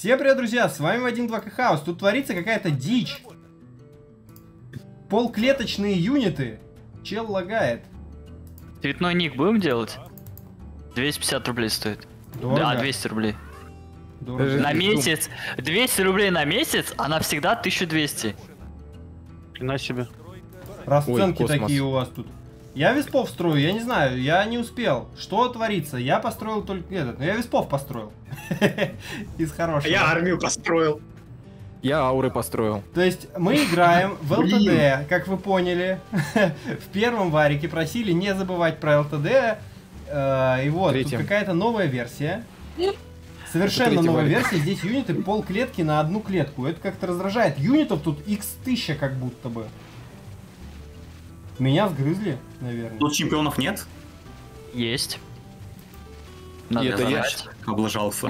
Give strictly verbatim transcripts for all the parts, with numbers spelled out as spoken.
Всем привет, друзья, с вами один два кей Хаус. Тут творится какая-то дичь. Полклеточные юниты. Чел лагает. Цветной ник будем делать? двести пятьдесят рублей стоит. Дорого. Да, двести рублей. Дорого. На месяц. двести рублей на месяц, а навсегда тысяча двести. На себе. Расценки Ой, такие у вас тут. Я виспов строю, я не знаю, я не успел. Что творится? Я построил только этот, но я виспов построил. Из хорошего. Я армию построил. Я ауры построил. То есть мы играем в эл тэ дэ, как вы поняли. В первом варике просили не забывать про эл тэ дэ. И вот, тут какая-то новая версия. Совершенно новая версия. Здесь юниты полклетки на одну клетку. Это как-то раздражает. Юнитов тут икс тысяча как будто бы. Меня сгрызли, наверное. Тут чемпионов нет? Есть. И Надо это я забрать. Облажался.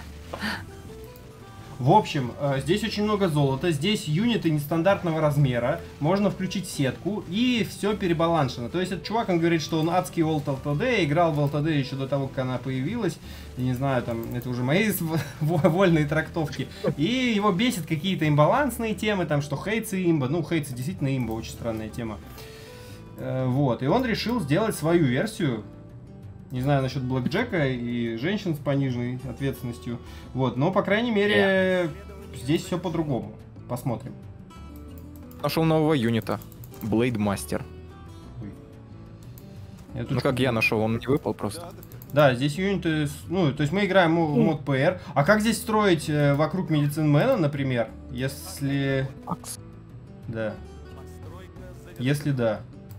В общем, э, здесь очень много золота, здесь юниты нестандартного размера, можно включить сетку и все перебаланшено. То есть этот чувак, он говорит, что он адский олд эл тэ дэ, играл в эл тэ дэ еще до того, как она появилась. Я не знаю, там, это уже мои вольные трактовки. И его бесит какие-то имбалансные темы, там, что хейтс и имба. Ну, хейтс действительно имба, очень странная тема. Э, вот, и он решил сделать свою версию. Не знаю насчет блэкджека и женщин с пониженной ответственностью. Вот, но, по крайней мере, yeah. здесь все по-другому. Посмотрим. Нашел нового юнита. Blade Master. Я тут ну как я нашел, он не выпал просто. Да, здесь юниты, ну, то есть мы играем в мод пэ эр. А как здесь строить э, вокруг медицинмена, например, если... Да. Если да.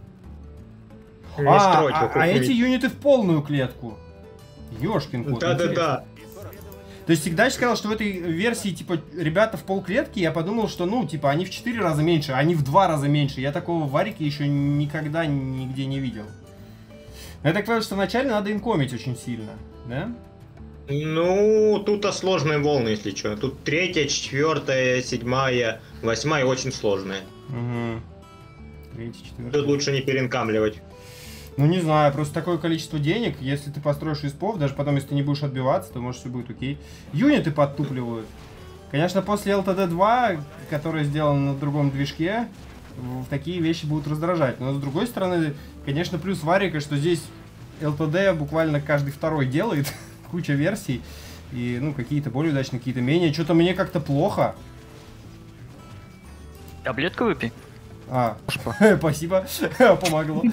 А, а, а эти юниты в полную клетку. Ёшкин кот. Да-да-да. То есть всегда сказал, что в этой версии, типа, ребята в полклетки, я подумал, что, ну, типа, они в четыре раза меньше, они в два раза меньше. Я такого в варике еще никогда нигде не видел. Я так понимаю, что вначале надо инкомить очень сильно, да? Ну, тут сложные волны, если что. Тут третья, четвертая, седьмая, восьмая очень сложная. Угу. Третья, четвертая. Тут лучше не перенкамливать. Ну не знаю, просто такое количество денег, если ты построишь испов, даже потом, если ты не будешь отбиваться, то может все будет окей. Юниты подтупливают. Конечно, после эл тэ дэ два, который сделан на другом движке, такие вещи будут раздражать. Но с другой стороны, конечно, плюс варика, что здесь эл тэ дэ буквально каждый второй делает, куча версий. И, ну, какие-то более удачные, какие-то менее. Что-то мне как-то плохо. Таблетку выпей. А, спасибо, помогло.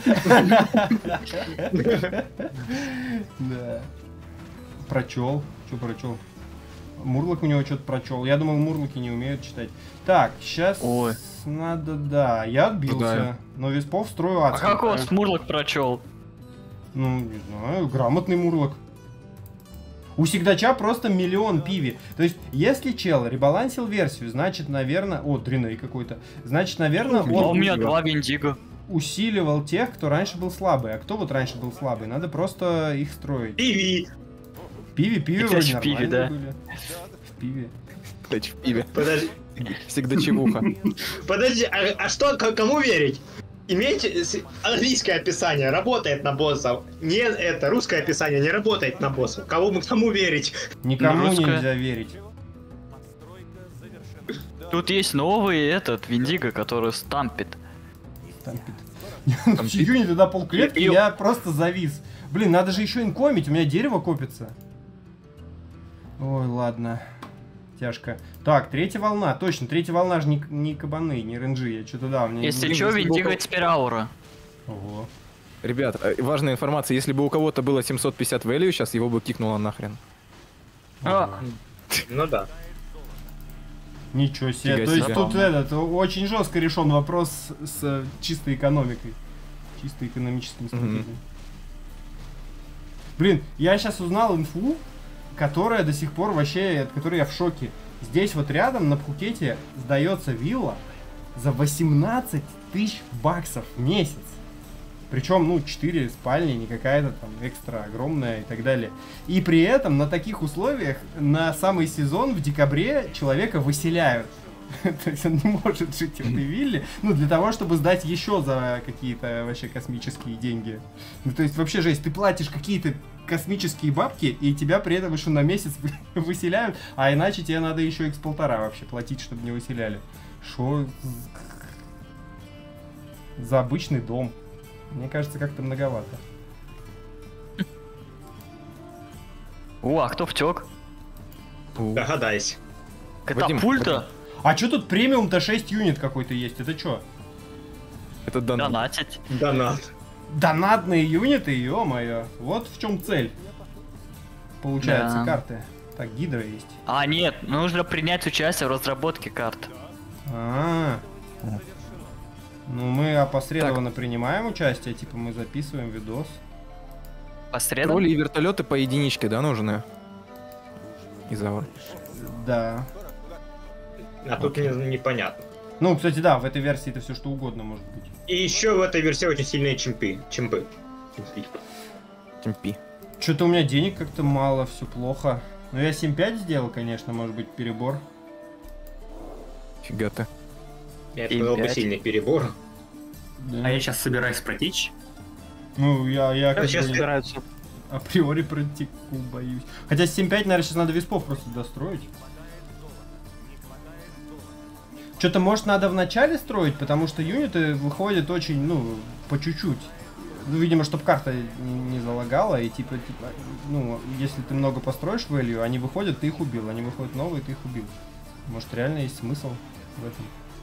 Да. Прочел. Че прочел? Мурлок у него что-то прочел. Я думал, мурлоки не умеют читать. Так, сейчас Ой. надо, да. Я отбился. Но виспов строю адский. А как у вас мурлок прочел? Ну, не знаю, грамотный мурлок. У Сигдача просто миллион пиви. То есть, если чел ребалансил версию, значит, наверное... О, дриней какой-то. Значит, наверное, он... А у меня два виндиго. Усиливал тех, кто раньше был слабый. А кто вот раньше был слабый? Надо просто их строить. Пиви! Пиви, пиви Это вроде в пиве, да? были. В пиве. Кстати, в пиве. Подожди. Всегда чевуха. Подожди, а, а что, к- кому верить? Имейте английское описание, работает на боссов. Не это, русское описание не работает на боссов. Кому, кому верить? Никому Русская. нельзя верить. Тут есть новый этот виндиго, который стампит. Стампит. Юни тогда полклетки, я просто завис. Блин, надо же еще инкомить, у меня дерево копится. Ой, ладно. Тяжко. Так, третья волна. Точно, третья волна же не, не кабаны, не ренджи. Я что-то да, у меня... Если не- что, виндиго теперь аура. Ого. Ребят, э, важная информация. Если бы у кого-то было семьсот пятьдесят value, сейчас его бы кикнуло нахрен. А, Ну да. Ничего себе. Фига То есть себе. тут этот, очень жестко решен вопрос с, с чистой экономикой. Чисто экономическим стратегией. Блин, я сейчас узнал инфу, которая до сих пор вообще, от которой я в шоке. Здесь вот рядом на Пхукете сдается вилла за восемнадцать тысяч баксов в месяц. Причем, ну, четыре спальни, не какая-то там экстра огромная и так далее. И при этом на таких условиях на самый сезон в декабре человека выселяют. То есть он не может жить в этой вилле, ну, для того, чтобы сдать еще за какие-то вообще космические деньги. Ну, то есть вообще жесть, ты платишь какие-то космические бабки, и тебя при этом еще на месяц выселяют, а иначе тебе надо еще икс полтора вообще платить, чтобы не выселяли. Шо за обычный дом? Мне кажется, как-то многовато. О, а кто втек? Догадайся. Катапульта? А что тут премиум-то шесть юнит какой-то есть? Это что? Это донат. Донатить. Донат. Донатные юниты, ё-моё. Вот в чем цель. Получается, Да. карты. Так, гидра есть. А, нет, нужно принять участие в разработке карт. А, ну мы опосредованно принимаем участие, типа мы записываем видос. Посредом? Тролли и вертолеты по единичке, да, нужны? Изаур. Да. А тут не- непонятно. Ну, кстати, да, в этой версии это все что угодно может быть. И еще в этой версии очень сильные чемпи. Чемпы. Чемпи. Темпи. Что-то у меня денег как-то мало, все плохо. Ну я семь пять сделал, конечно, может быть перебор. Фига ты. Я И сказал бы пять. сильный перебор. Да. А я сейчас собираюсь протечь. Ну, я, я как сейчас бы Собираются. априори протеку боюсь. Хотя с семь пять, наверное, сейчас надо виспов просто достроить. Что-то, может, надо в начале строить, потому что юниты выходят очень, ну, по чуть-чуть. Ну, видимо, чтобы карта не, не залагала, и типа, типа, ну, если ты много построишь value, они выходят, ты их убил. Они выходят новые, ты их убил. Может, реально есть смысл в этом.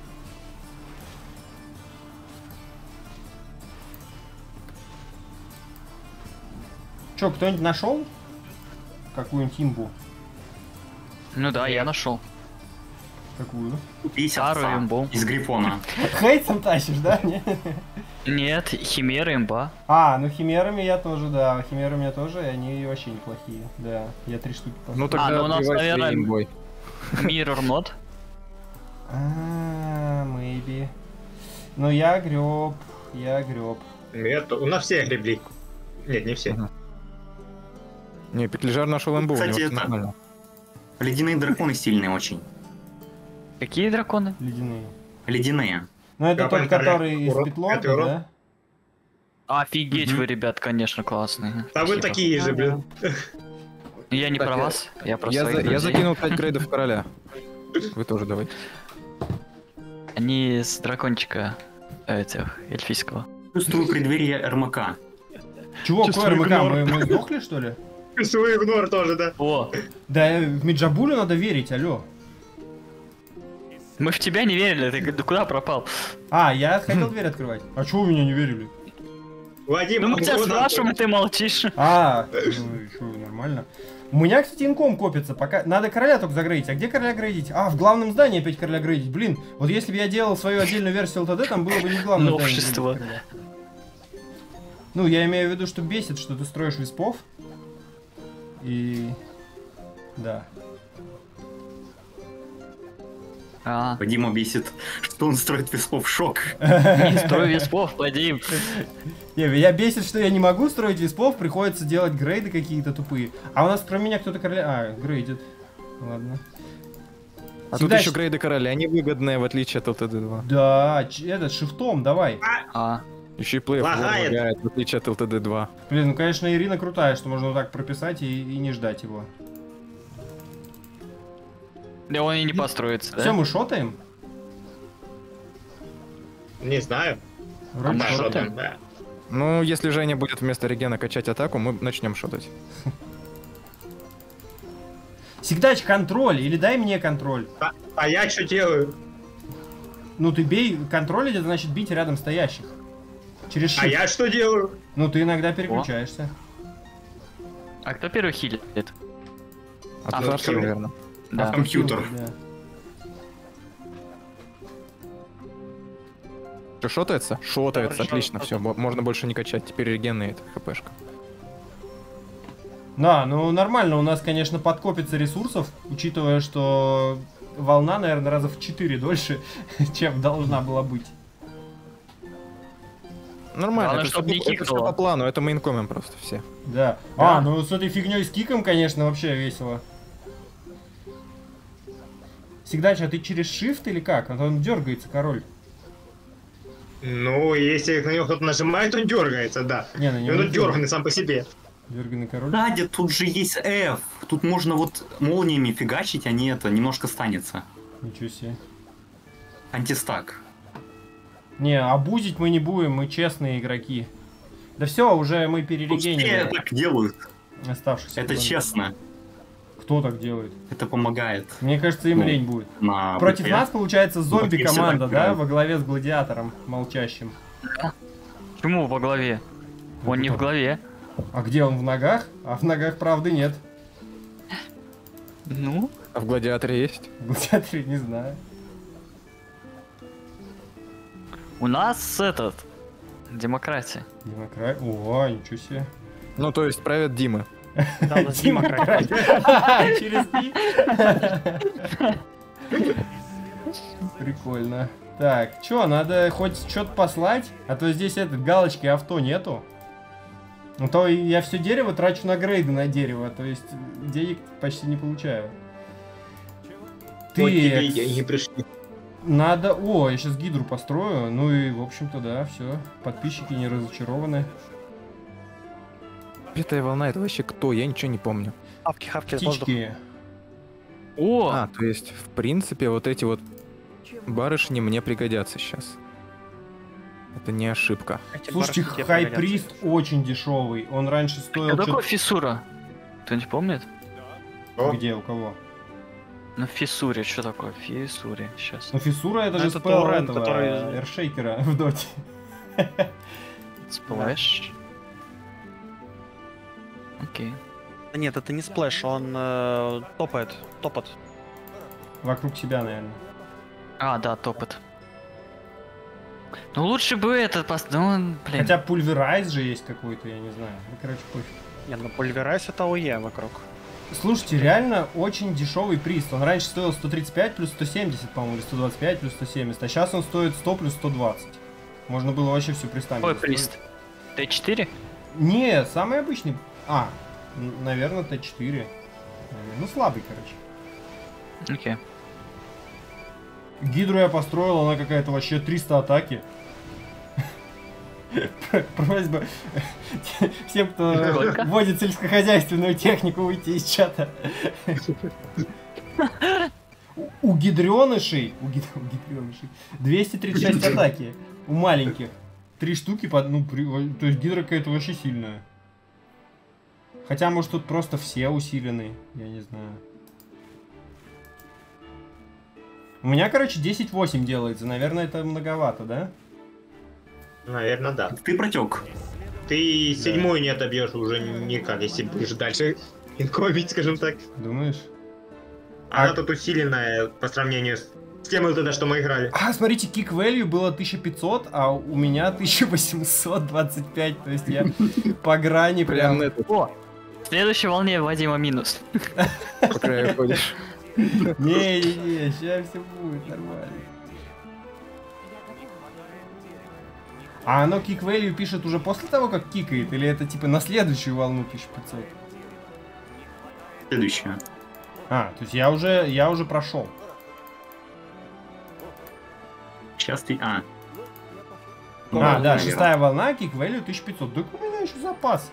Че, кто-нибудь нашел какую-нибудь имбу? Ну да, я нашел. Какую? Пись Старую овца имбу. из Грифона. Хейтсом тащишь, да? Не? Нет, Химера имба. А, ну химерами я тоже, да. Химеры у меня тоже, и они вообще неплохие. Да, я три штуки поставил. Ну тогда ну у нас, отбивай своей наверное, имбой. Mirror Not. А, maybe. Ну я греб, я греб. Это, у нас все гребли. Нет, не все. Ага. Не, Петлижар нашел имбу, у него Кстати, всё это- нормально. Ледяные драконы сильные очень. Какие драконы? Ледяные. Ледяные. Ну это Какой тот, который коррект? из Урод? Питлорда, Это урод? да? Офигеть вы, ребят, конечно, классные. А вы Спасибо. такие же, блин. Я не Так, про я- вас, я про Я, своих за- я друзей. закинул пять грейдов короля. Вы тоже давайте. Они с дракончика этих, эльфийского. Чувствую преддверие РМК. Чего, какой Чувствую РМК? игнор. Мы, мы сдохли, что ли? Свой игнор тоже, да. О, Да, э, в Миджабулю надо верить, алло. мы в тебя не верили, ты г- куда пропал? А, я хотел дверь открывать. А чего вы меня не верили? Вадим, Ну мы тебя вот спрашиваем, ты молчишь. А, ну что, нормально. У меня, кстати, инком копится, пока... Надо короля только загрейдить. А где короля грейдить? А, в главном здании опять короля грейдить. Блин, вот если бы я делал свою отдельную версию ЛТД, там было бы не в главном здании Новшество. грейдить короля. Ну, я имею в виду, что бесит, что ты строишь виспов. И... Да. А, Вадима бесит, что он строит виспов. Шок. не строй виспов, Вадим. Не, меня бесит, что я не могу строить виспов, приходится делать грейды какие-то тупые. А у нас про меня кто-то короля... А, грейдит. Ладно. А Всегда тут еще щ- грейды короля, они выгодные, в отличие от ЛТД два. Да, ч- этот, шифтом, давай. А, Еще и плей Лагает. лагает, в отличие от ЛТД два. Блин, ну, конечно, Ирина крутая, что можно вот так прописать и, и не ждать его. да он и не построится, Все, да? мы шотаем? Не знаю. Вроде да, Да, шотаем. что там, да. Ну, если Женя будет вместо регена качать атаку, мы начнем шотать. Всегда контроль, или дай мне контроль. А, а я что делаю? Ну ты бей, контроль это значит бить рядом стоящих. Через shift. А я что делаю? Ну ты иногда переключаешься. А кто первый хилит? А, А, ты Артур, ну, наверное. Да. Компьютер. Да. Что, шотается? Шотается, Да, отлично, все, можно больше не качать. Теперь регенный это хпшка. Да, ну нормально, у нас, конечно, подкопится ресурсов, учитывая, что волна, наверное, раза в четыре дольше, чем должна была быть. Нормально, Главное, это, чтоб всё- не это всё кикнуло. по плану, это мы инкомим просто все. Да. Да. А, ну с этой фигней с киком, конечно, вообще весело. Всегда что, ты через shift или как? А то он дергается, король. Ну, если на него кто-то нажимает, он дергается, да. Не, на И него он не дерганный сам по себе. Дерганный король. Надя, тут же есть F. Тут можно вот молниями фигачить, а не это, немножко станется. Ничего себе. Антистак. Не, обузить мы не будем, мы честные игроки. Да все, уже мы Тут все перерегенили так делают. оставшихся. Это планет. честно. Кто так делает? Это помогает. Мне кажется, им Ну, лень будет. На Против ВП. нас, получается, Ну, так я зомби-команда, всегда да, играю. во главе с гладиатором молчащим. Почему во главе? Он не в главе. А где он, в ногах? А в ногах правды нет. Ну? А в гладиаторе есть? В гладиаторе не знаю. У нас этот... Демократия. Демократ. О, ничего себе. Ну, то есть правят Димы. Да, у нас демократия. Демократия. Через «и». Прикольно. Так, чё, надо хоть что-то послать? А то здесь этот галочки авто нету. А то я все дерево трачу на грейды на дерево, то есть денег почти не получаю. Вот тебе и Ты деньги пришли. надо... О, я сейчас гидру построю. Ну и, в общем-то, да, все. Подписчики не разочарованы. Пятая волна, это вообще кто? Я ничего не помню. Хавки, хавки, воздух. Птички. О! А, то есть, в принципе, вот эти вот барышни мне пригодятся сейчас. Это не ошибка. Эти Слушайте, барышни тебе хайприст очень дешевый. Он раньше стоил... Что такое чё- фиссура? Кто-нибудь помнит? О, Где, у кого? Ну, фиссуре, что такое? Фиссуре, сейчас. Ну, фиссура это Ну, же это спел урон, этого, который- эршейкера в доте. Сплэш. Окей. Да нет, это не сплэш, он э, топает, топот. Вокруг себя, наверное. А, да, топот. Ну лучше бы этот пост... Ну, он, блин. Хотя пульверайз же есть какой-то, я не знаю. Ну, короче, пофиг. Не, ну пульверайз это ОЕ вокруг. Слушайте, реально очень дешевый приз. Он раньше стоил сто тридцать пять плюс сто семьдесят, по-моему, или сто двадцать пять плюс сто семьдесят. А сейчас он стоит сто плюс сто двадцать. Можно было вообще всю приставить. Какой прист? Т четыре? Не, самый обычный. А, н- наверное, Т четыре. Ну, слабый, короче. Окей. Гидру я построил, она какая-то вообще триста атаки. Просьба всем, кто Сколько? вводит сельскохозяйственную технику, выйти из чата. У- У гидренышей, у гид- у гидренышей двести тридцать шесть атаки. У маленьких. Три штуки, под, ну, при- во- то есть гидра какая-то вообще сильная. Хотя, может, тут просто все усилены, я не знаю. У меня, короче, десять восемь делается. Наверное, это многовато, да? наверное, да. Ты протек. Ты седьмую не отобьешь уже никак, если будешь дальше инкомить, скажем так. Думаешь? Она А- тут усиленная по сравнению с тем тогда, что мы играли. А, смотрите, kick value было тысяча пятьсот, а у меня тысяча восемьсот двадцать пять. То есть я по грани Прям прям... на это О! В следующей волне Вадима минус. по краю ходишь. Не-не-не, сейчас все будет нормально. А оно kick value пишет уже после того, как кикает? Или это типа на следующую волну тысяча пятьсот? Следующее. А, то есть я уже, я уже прошел. Сейчас ты... А. А, Ну, да, наверное. шестая волна, kick value тысяча пятьсот. Да у меня еще запас.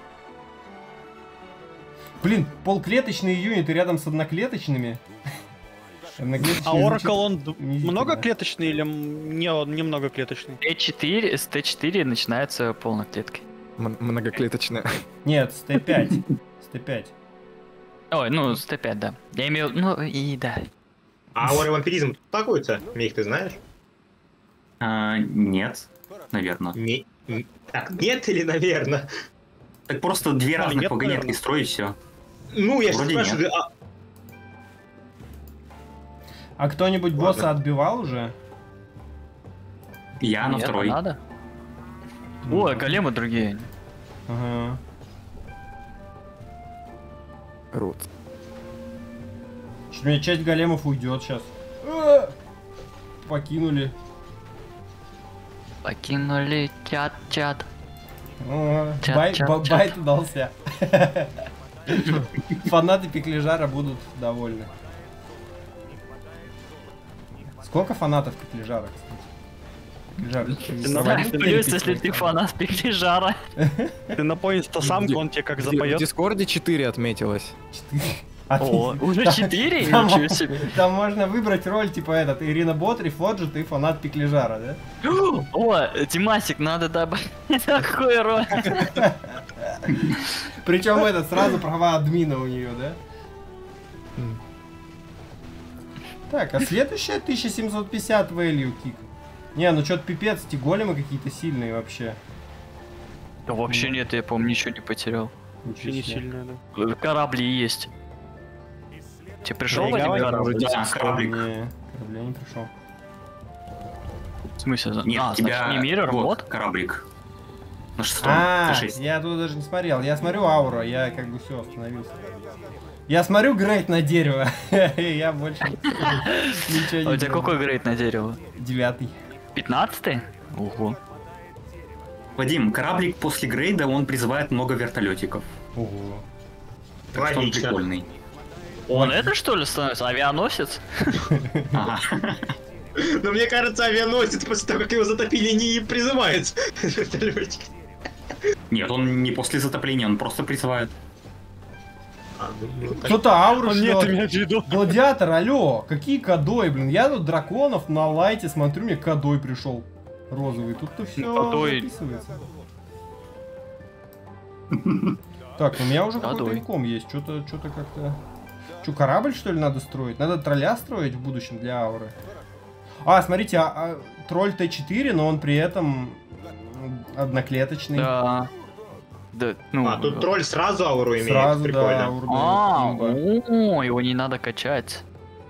Блин, полклеточные юниты рядом с одноклеточными. Одноклеточные А звучит Oracle он д- унизительно. многоклеточный или м- не, он немногоклеточный? Т четыре, с Т четыре начинается полной клеткой. М- Многоклеточная. Нет, с Т пять. С Т пять. Ой, ну, с Т пять, да. Я имею... Ну, и да. А аура вампиризм пакуется? Мих, ты знаешь? А, нет, наверное. Не... не- Так, нет или наверное? Так просто две А, разных нет, вагонетки наверное. строй и все. Ну, я же Вроде спрашиваю, а... А кто-нибудь Ладно. босса отбивал уже? Я на Нет, второй. надо. Ну, Ой, големы другие. Ага. Рут. Что-то у меня часть големов уйдет сейчас. А! Покинули. Покинули чат-чат. О, Чат, бай- чат, ба- чат. Байт удался. Фанаты Пикляжара будут довольны. Сколько фанатов Пеклежара, кстати? Пеклежар, ты Ты проводил нормально Плюс, перепись если ты своих фанат Пеклежара. Ты напоишь то самку, он тебе как В запоет. Дискорде четыре отметилось. фанатов? О, уже четыре? Там, Ничего себе. там можно выбрать роль, типа этот, Ирина Бот, Рефоджи, ты фанат Пеклежара, да? О, Димасик, надо добавить такой роль. Причем этот, сразу права админа у нее, да? М. Так, а следующая тысяча семьсот пятьдесят value кик. Не, ну что-то пипец, эти големы какие-то сильные вообще. Да вообще нет, я, по-моему, ничего не потерял. Ничего Не себе. сильная, да. Корабли есть. Тебе пришел Да, Вадим, игровой корабль? Да, кораблик. Не, корабля не пришел. В смысле? Нет, а, у тебя значит, не Mirror, вот, вот? кораблик. На шестом, А, на шесть. я тут даже не смотрел. Я смотрю аура, я как бы все остановился. Я смотрю грейд на дерево. Я больше ничего не А у тебя делаю. какой грейд на дерево? Девятый. Пятнадцатый? Ого. Вадим, кораблик после грейда, он призывает много вертолетиков. Ого. Так что он Логично. прикольный. Он это что ли становится? Авианосец? Ага. Но мне кажется, авианосец после того, как его затопили, не призывается. Вертолетик. Нет, он не после затопления, он просто призывает. А, ну, так. Кто-то ауру Он нет, шлёт. имеет в виду. Гладиатор, алло, какие кодой, блин. Я тут драконов на лайте смотрю, мне кодой пришел. Розовый. Тут-то все Кодой. записывается. Так, у меня уже какой-то Кодой. инком есть. Что-то, что-то как-то... Че, корабль, что ли, надо строить? Надо тролля строить в будущем для ауры. А, смотрите, а, а, тролль Т четыре, но он при этом м, одноклеточный. Да. Да, ну... А, тут тролль сразу ауру имеет. Сразу, да, Прикольно. ауру А, дает, имба. о, его не надо качать.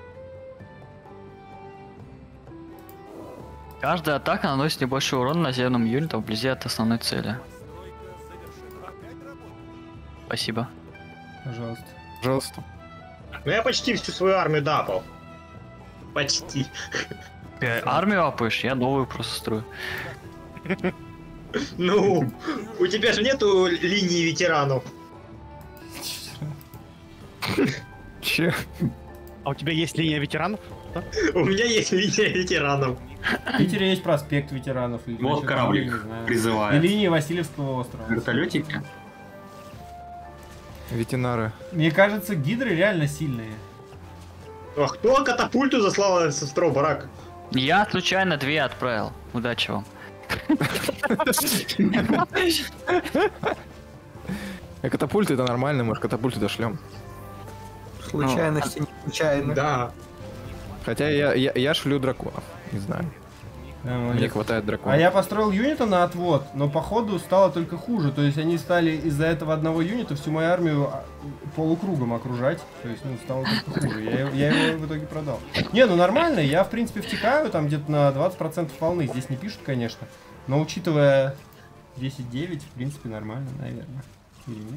Каждая атака наносит небольшой урон наземным юнитам вблизи от основной цели. Спасибо. Пожалуйста. Пожалуйста. Ну я почти всю свою армию дапал. Почти. Ты армию апаешь, я новую просто строю. Ну, у тебя же нету линии ветеранов. Че? А у тебя есть линия ветеранов? У меня есть линия ветеранов. В Питере есть проспект ветеранов. или Вот что-то кораблик там, не знаю. И призывает. линии Васильевского острова. Вертолетики? Ветеринары. Мне кажется, гидры реально сильные. А кто катапульту заслал с острова Барак? Я случайно две отправил. Удачи вам. А катапульты это нормально, мы же катапульты дошлем. Случайности не случайно. Да. Хотя я, я, я шлю драконов. Не знаю. Да, Мне молодец. хватает А драконов. я построил юнита на отвод, но походу стало только хуже. То есть они стали из-за этого одного юнита всю мою армию а, полукругом окружать. То есть, ну, стало только хуже. Я, его- я его в итоге продал. Не, ну нормально, я в принципе втекаю там где-то на двадцать процентов волны. Здесь не пишут, конечно. Но учитывая десять девять, в принципе, нормально, наверное. Или нет?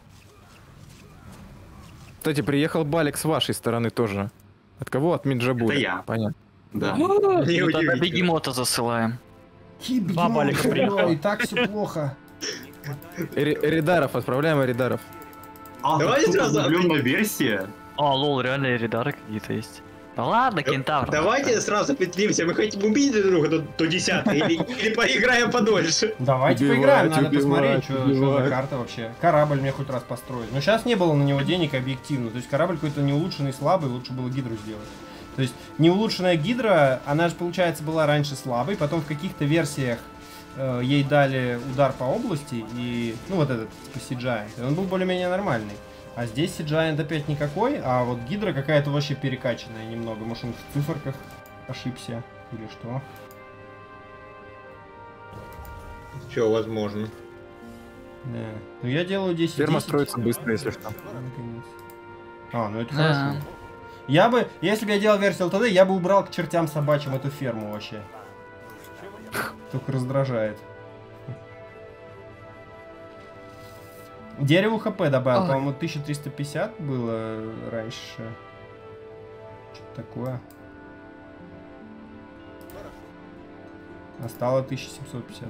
Кстати, приехал балик с вашей стороны тоже. От кого? От Минджабури. Это я. Понятно. Да. Не Ну тогда удивительно. бегемота засылаем. Два балика приехало. И так все плохо. Эри- Эридаров, отправляем Эридаров. А, Давайте тут сразу обновленная версия. А, лол, реально редары какие-то есть. Да ладно, кентавр. Давайте сразу определимся, мы хотим убить друг друга до, до десятой или, или поиграем подольше. Давайте Убивать, поиграем, надо убивать, посмотреть, что за убивать. карта вообще. Корабль мне хоть раз построить. Но сейчас не было на него денег объективно. То есть корабль какой-то не улучшенный, слабый, лучше было гидру сделать. То есть неулучшенная гидра, она же, получается, была раньше слабой, потом в каких-то версиях э, ей дали удар по области, и, ну, вот этот, типа, Си-Giant, и он был более-менее нормальный. А здесь Си-Giant опять никакой, а вот гидра какая-то вообще перекачанная немного. Может, он в циферках ошибся, или что? Все возможно. Да. Ну, я делаю десять Ферма десять. строится быстро, если что. Наконец. А, ну это Да. хорошо. Я бы, если бы я делал версию эл тэ дэ, я бы убрал к чертям собачьим эту ферму вообще. Только раздражает. Дереву хп добавил, Ой. по-моему, тысяча триста пятьдесят было раньше. Что-то такое. А стало тысяча семьсот пятьдесят.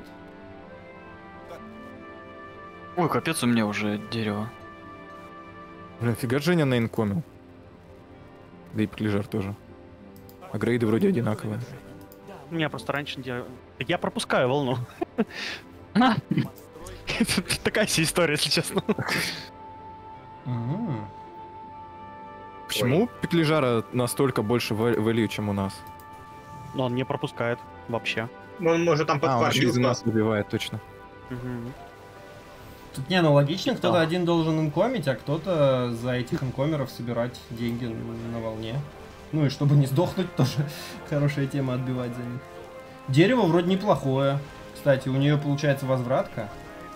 Ой, капец, у меня уже дерево. Блин, фига Женя наинкомил. Да и Пеклежар тоже. А грейды вроде одинаковые. У меня просто раньше... не- Я пропускаю волну. А, Такая себе история, если честно. М. Почему петлижара настолько больше ва- value, чем у нас? Но он не пропускает вообще. Он может там А, он подфармил через нас нас. выбивает, точно. Мгм. Тут не, ну логично, кто-то Да. один должен инкомить, а кто-то за этих инкомеров собирать деньги на волне. Ну и чтобы не сдохнуть, тоже хорошая тема отбивать за них. Дерево вроде неплохое. Кстати, у нее получается возвратка.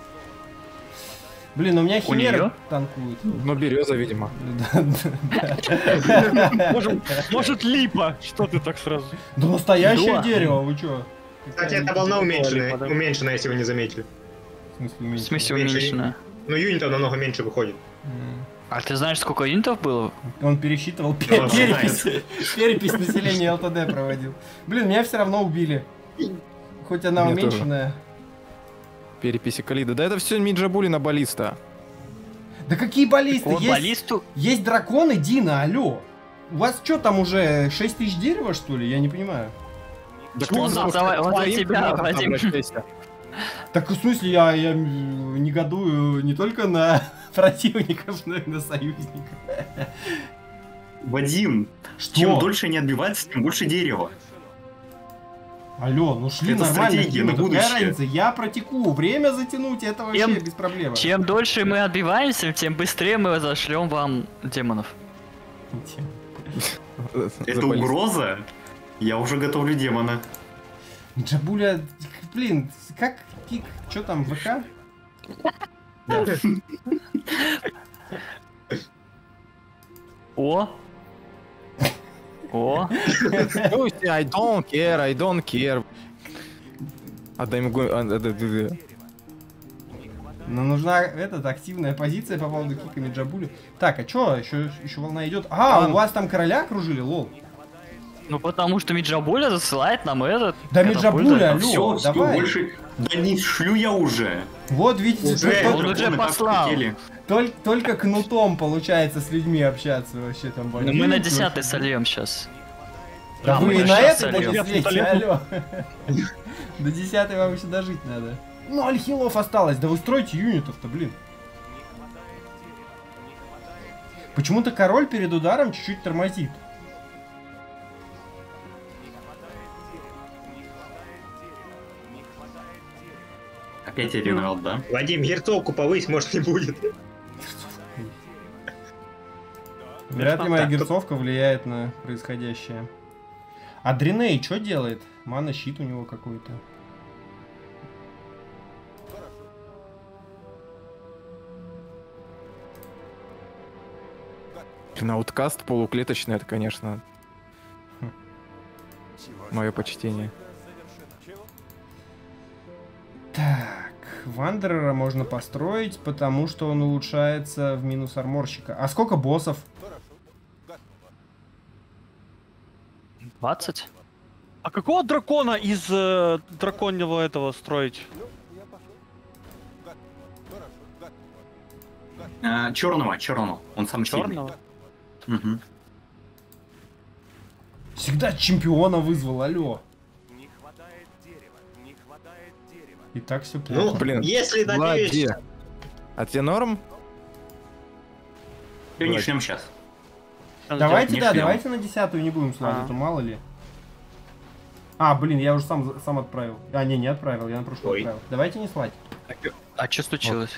Блин, у меня У химеры неё? танкуют. Ну, береза, видимо. Да, да, да. Может, может липа? Что ты так сразу? Да настоящее Да. дерево, вы чё? Кстати, эта волна уменьшенная, Да. уменьшена, если вы не заметили. В смысле, в уменьшено? смысле Меньше. уменьшено. Ну, юнитов намного меньше выходит. М. А ты знаешь, сколько юнитов было? Он пересчитывал Да, пе- он перепись, перепись населения ЛТД проводил. Блин, меня все равно убили. Хоть она Меня тоже. уменьшенная. Переписи Калида. Да это все Миджабули на баллиста. Да какие баллисты? Он Есть, баллисту... есть драконы, Дина, алло. У вас что там уже шесть тысяч дерева, что ли? Я не понимаю. Он за, давай, он за тебя, Вадим. Так в смысле, я, я м, негодую не только на противников, но и на союзников. Вадим, Что? чем дольше они отбиваются, тем больше дерева. Алло, ну шли Это нормально. стратегия Дима, на какая будущее. разница? Я протеку. Время затянуть, это вообще Чем- без проблем. Чем дольше мы отбиваемся, тем быстрее мы зашлем вам демонов. Это угроза? Я уже готовлю демона. Джабуля, блин, как кик, что там, ВК? О! О! I don't care, I don't care. Отдай ему... го- а, да, да, да, да. Но нужна эта активная позиция по поводу киками Джабули. Так, а чё, еще, еще волна идет? А, у вас там короля окружили, лол. Ну потому что Миджабуля засылает нам этот... Да катапульт. Миджабуля, алло, Все, все, давай. больше... Да не шлю я уже. Вот видите, Уже, только, он уже Драконы так послал. хотели. только, только кнутом получается с людьми общаться вообще там. Ну мы на десятый сольем сейчас. Да Да, вы мы и на щас этой сольем. будете слить, алло. До десятой вам еще дожить надо. Ну, альхилов осталось, да вы стройте юнитов-то, блин. Почему-то король перед ударом чуть-чуть тормозит. Опять один раунд, да? Вадим, герцовку повысь, может не будет. Вряд ли моя Так, герцовка влияет на происходящее. А Дриней что делает? Мана-щит у него какой-то. На ауткаст полуклеточный, это, конечно, мое почтение. Так, Вандерера можно построить, потому что он улучшается в минус арморщика. А сколько боссов? двадцать? А какого дракона из э, драконьего этого строить? А, черного, черного. Он сам Черного? сильный. Мгм. Всегда чемпиона вызвал, алло. И так все Ну, плохо. Блин, если надеюсь... Влади, а тебе норм? Я не шлем сейчас. Давайте, не да, шлем. давайте на десятую не будем слать, А. а то мало ли. А, блин, я уже сам, сам отправил. А, не, не отправил, я на прошлый Ой. отправил. Давайте не слать. А что случилось?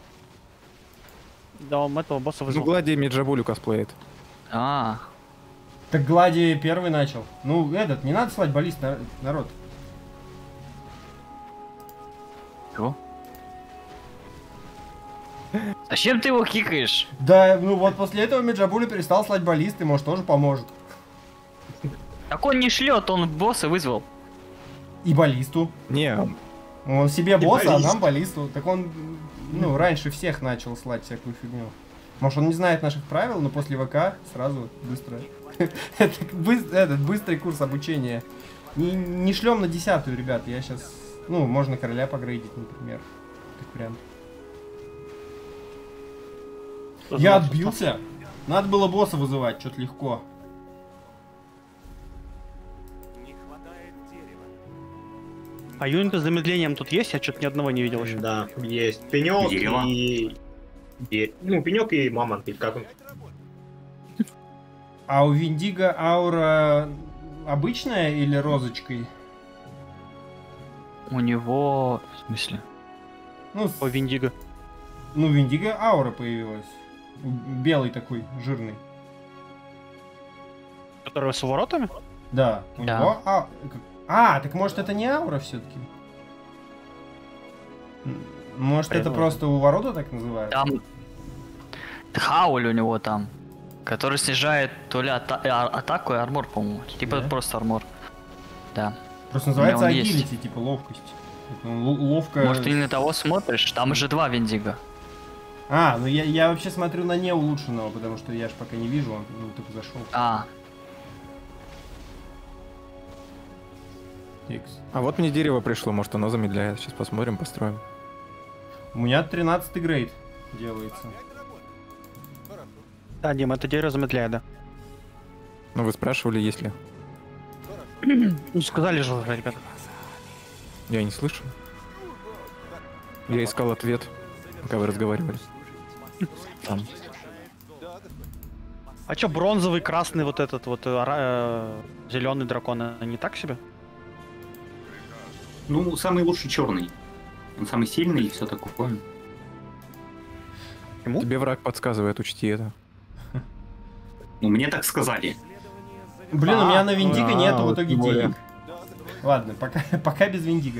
Да, он этого босса Ну, вызвал. Глади Миджабулю косплеит. А, Так Глади первый начал. Ну, этот, не надо слать баллист, на- народ. чего? Зачем ты его кикаешь? Да, ну вот после этого Меджабуля перестал слать баллисты, может тоже поможет. Так он не шлет, он босса вызвал. И баллисту. Не, Он себе босса, а баллист. нам баллисту. Так он, ну, раньше всех начал слать всякую фигню. Может, он не знает наших правил, но после ВК сразу быстро. Это быс- этот быстрый курс обучения. Не, не шлем на десятую, ребят. Я сейчас, ну, можно короля погрейдить, например. Как вариант. Я отбился. Надо было босса вызывать, что-то легко. А юниты с замедлением тут есть? Я что-то ни одного не видел еще. Да, есть. Пенек Дерево. и... и- Ну, пенек и мамонт, или как он. А у Виндиго аура обычная или розочкой? У него... В смысле? Ну, По Виндиго. ну Виндиго аура появилась. Белый такой, жирный. Который с воротами? Да, у Да. него а... как- а, так может это не аура все-таки? Может это Придумал. просто у ворота так называют? Там... Хауль у него там. Который снижает то ли ата- а- атаку и армор, по-моему. Типа Да? просто армор. Да. Просто называется у меня он есть. агилити, типа ловкость. Это л- ловко... Может, ты не на того смотришь? Там же два Виндиго. А, ну я, я вообще смотрю на неулучшенного, потому что я ж пока не вижу, он ну, только зашел. А, Икс. А вот мне дерево пришло, может оно замедляет. Сейчас посмотрим, построим. У меня тринадцатый грейд делается. Да, Дим, это дерево замедляет, да. Ну вы спрашивали, есть ли? Ну, сказали же уже, ребята. Я не слышу. Я искал ответ, пока вы разговаривали. Там. А чё, бронзовый, красный, вот этот вот э, зеленый дракон, они так себе? Ну, самый лучший черный. Он самый сильный и все такое. Почему? Тебе враг подсказывает, учти это. Ну, мне так сказали. Блин, у меня на Виндиго а, нету в вот итоге тем более. денег. Ладно, пока, пока без Виндиго.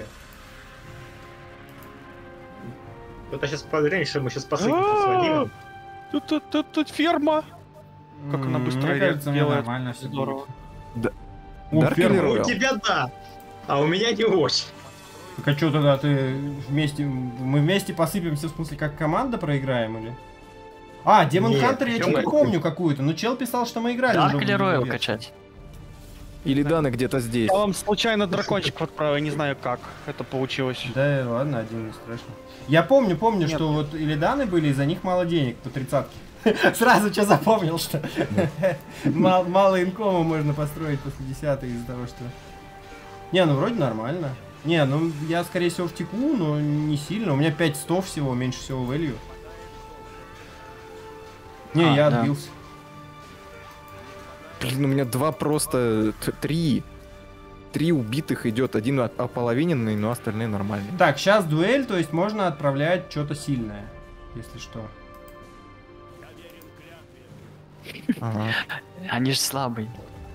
Это сейчас подозрение, что мы сейчас посыпемся с Вадимом. Тут, тут, тут, тут ферма. Как она М, быстро Мне кажется, мне делает. нормально все Здорово. О, Дарк ферма. или У Роял? тебя да, а у меня не очень. Так а что тогда ты вместе... Мы вместе посыпемся, в смысле, как команда проиграем или? А, Демон Нет, Хантер я Демон- что-то помню какую-то, но чел писал, что мы играли Дарк уже в или другую Роял версию. качать? Или Даны где-то здесь. Я вам случайно дракончик отправил, не знаю как это получилось. Да ладно, один не страшно. Я помню, помню, Нет. что вот Илиданы были, и за них мало денег по тридцатке. Сразу что запомнил, что мал- мало инкома можно построить после десятой из-за того, что... Не, ну вроде нормально. Не, ну я скорее всего втеку, но не сильно. У меня пять сто всего, меньше всего value. Не, А, я да. отбился. Блин, у меня два просто... т- Три. Три убитых идет. Один о- ополовиненный, но остальные нормальные. Так, сейчас дуэль, то есть можно отправлять что-то сильное, если что. Ага. Они же слабые.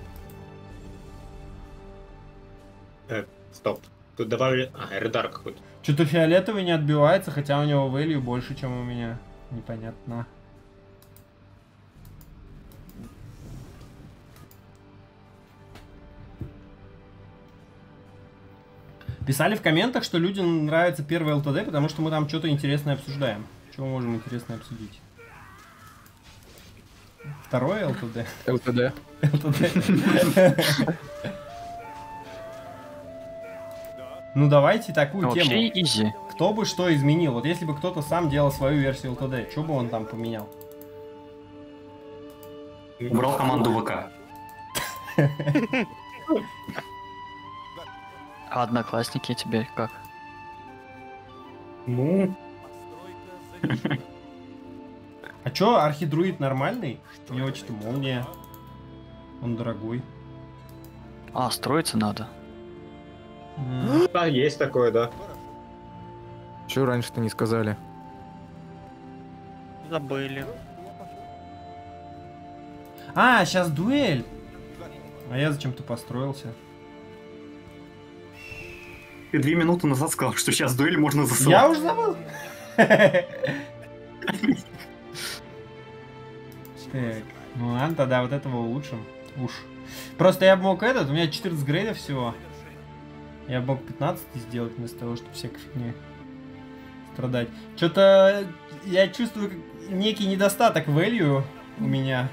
Так, стоп. Тут добавили... А, Эрдар какой-то. Что-то фиолетовый не отбивается, хотя у него value больше, чем у меня. Непонятно. Писали в комментах, что людям нравится первый ЛТД, потому что мы там что-то интересное обсуждаем. Что мы можем интересное обсудить? Второе ЛТД? ЛТД. ЛТД. Ну давайте такую Вообще тему. изи. Кто бы что изменил? Вот если бы кто-то сам делал свою версию ЛТД, что бы он там поменял? Убрал команду ВК. А одноклассники тебе как? Ну, А чё, архидруид нормальный? У него что-то молния. Он дорогой. А, строиться надо. да, есть такое, да. Чего раньше-то не сказали? Забыли. А, сейчас дуэль! А я зачем-то построился. Ты две минуты назад сказал, что сейчас дуэль можно засылать. Я уже забыл. Так, ну ладно, тогда вот этого улучшим. Уж. Просто я бы мог этот, у меня четырнадцать грейдов всего. Я бы мог пятнадцать сделать вместо того, чтобы всякой фигней страдать. Что-то я чувствую как некий недостаток value у меня.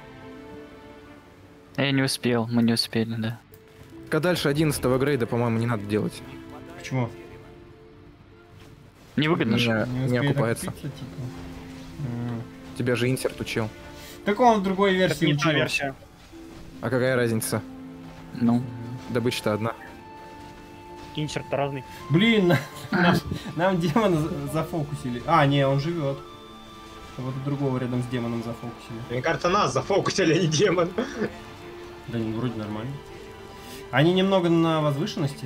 Я не успел, мы не успели, да. А дальше одиннадцатого грейда, по-моему, не надо делать. Почему? Невыгодно же. Не, не успели окупается. накупиться, типа? М. Тебя же инсерт учил. Так он в другой Это версии не та учил. версия. А какая разница? Ну, Добыча-то одна. Инсерт разный. Блин, нам, нам демона за- зафокусили. А, не, он живет. Вот у другого рядом с демоном зафокусили. Мне кажется, нас зафокусили, а не демон. Да не, вроде нормально. Они немного на возвышенности.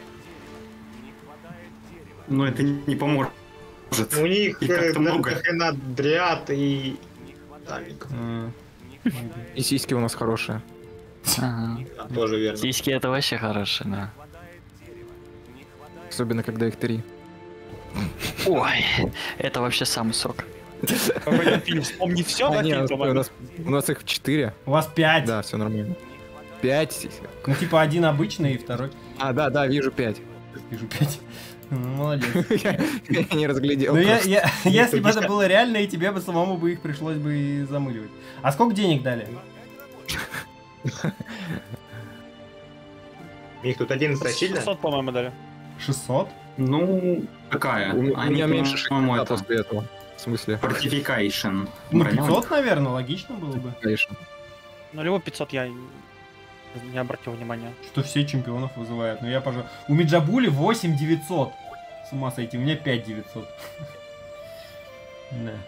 Но это не не поможет. У них И э, как-то на- много. нахрена дриад и... Тамик. А, И сиськи у нас хорошие. Ага. Да, тоже верно. Сиськи это вообще хорошие, да. Особенно, когда их три. Ой, это вообще самый сок. Какой-то фильм «Вспомни все», А, да, не, фильм, у, нас, по-моему? у нас- у нас их четыре. У вас пять. Да, все нормально. Пять сисек. Ну типа один обычный и второй. А, да, да, вижу пять. Вижу пять. Ну, молодец. Я я не разглядел. Ну, я, просто. я, если бы это было реально, и тебе бы самому бы их пришлось бы и замыливать. А сколько денег дали? У них тут одиннадцать сильно? шестьсот, по-моему, дали. шестьсот? Ну, какая? У, м- у Они, меня меньше по-моему, шестьсот это после этого. В смысле? Fortification. Ну, Броня. пятьсот, наверное, логично было бы. Конечно. Ну, либо пятьсот я не обратил внимания. Что все чемпионов вызывают. Но я, пожалуй... У Миджабули восемь девятьсот. С ума сойти, у меня пять девятьсот. Да.